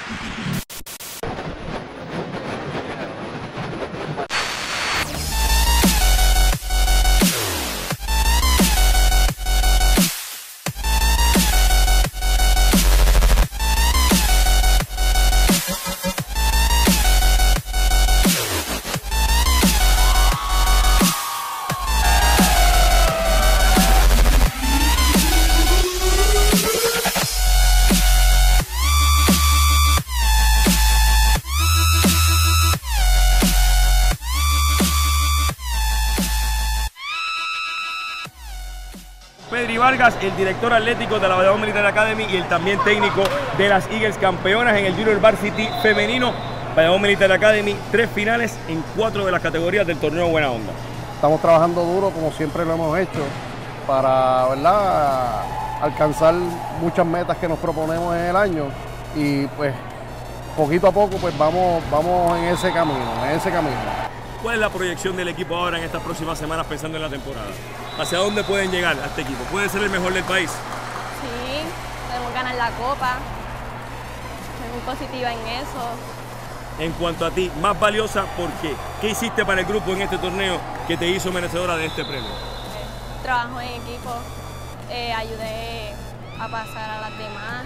Pedri Vargas, el director atlético de la Bayamón Military Academy y el también técnico de las Eagles, campeonas en el Junior Varsity femenino. Bayamón Military Academy, 3 finales en 4 de las categorías del torneo Buena Onda. Estamos trabajando duro como siempre lo hemos hecho para, ¿verdad?, alcanzar muchas metas que nos proponemos en el año y pues poquito a poco pues vamos en ese camino. ¿Cuál es la proyección del equipo ahora en estas próximas semanas pensando en la temporada? ¿Hacia dónde pueden llegar a este equipo? ¿Puede ser el mejor del país? Sí, podemos ganar la copa. Soy muy positiva en eso. En cuanto a ti, más valiosa, ¿por qué? ¿Qué hiciste para el grupo en este torneo que te hizo merecedora de este premio? Trabajo en equipo, ayudé a pasar a las demás.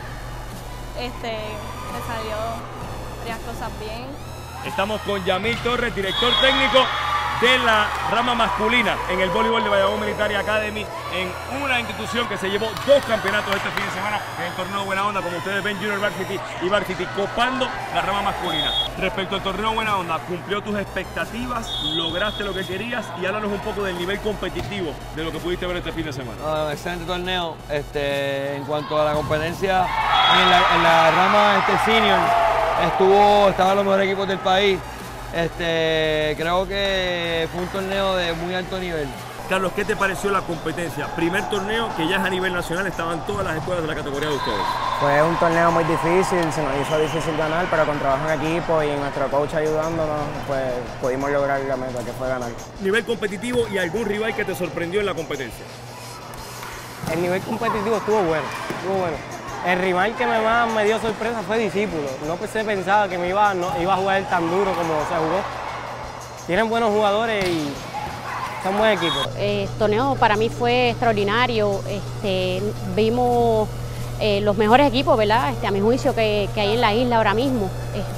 Me salió varias cosas bien. Estamos con Yamil Torres, director técnico de la rama masculina en el voleibol de Bayamón Military Academy, en una institución que se llevó 2 campeonatos este fin de semana en el torneo Buena Onda, como ustedes ven, Junior Varsity y Varsity copando la rama masculina. Respecto al torneo Buena Onda, ¿cumplió tus expectativas? ¿Lograste lo que querías? Y háblanos un poco del nivel competitivo de lo que pudiste ver este fin de semana. Excelente torneo. En cuanto a la competencia en la rama senior, estaban los mejores equipos del país. Creo que fue un torneo de muy alto nivel. Carlos, ¿qué te pareció la competencia? Primer torneo que ya es a nivel nacional, estaban todas las escuelas de la categoría de ustedes. Fue un torneo muy difícil, se nos hizo difícil ganar, pero con trabajo en equipo y nuestro coach ayudándonos, pues pudimos lograr la meta, que fue ganar. Nivel competitivo y algún rival que te sorprendió en la competencia. El nivel competitivo estuvo bueno. El rival que más me dio sorpresa fue Discípulo. No se pensaba que iba a jugar tan duro como se jugó. Tienen buenos jugadores y son buen equipo. El torneo para mí fue extraordinario. Vimos los mejores equipos, ¿verdad? A mi juicio que hay en la isla ahora mismo.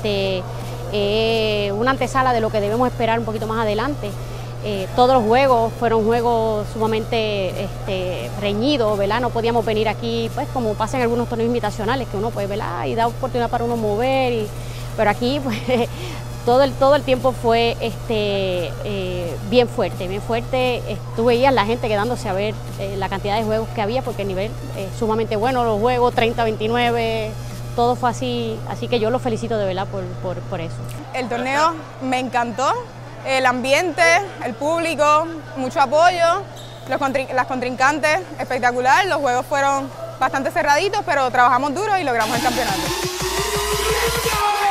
Una antesala de lo que debemos esperar un poquito más adelante. Todos los juegos fueron juegos sumamente reñidos, ¿verdad? No podíamos venir aquí, pues como pasa en algunos torneos invitacionales, que uno puede, ¿verdad?, y da oportunidad para uno mover, pero aquí pues todo el tiempo fue bien fuerte. Tú veías la gente quedándose a ver la cantidad de juegos que había, porque el nivel sumamente bueno, los juegos 30-29, todo fue así que yo los felicito de verdad por eso. El torneo me encantó. El ambiente, el público, mucho apoyo, las contrincantes, espectacular. Los juegos fueron bastante cerraditos, pero trabajamos duro y logramos el campeonato.